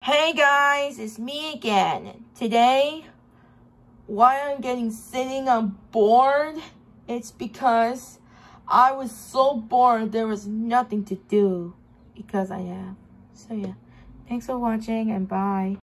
Hey guys, it's me again. Today, why I'm sitting on bored, it's because I was so bored there was nothing to do because I am. So yeah, thanks for watching and bye.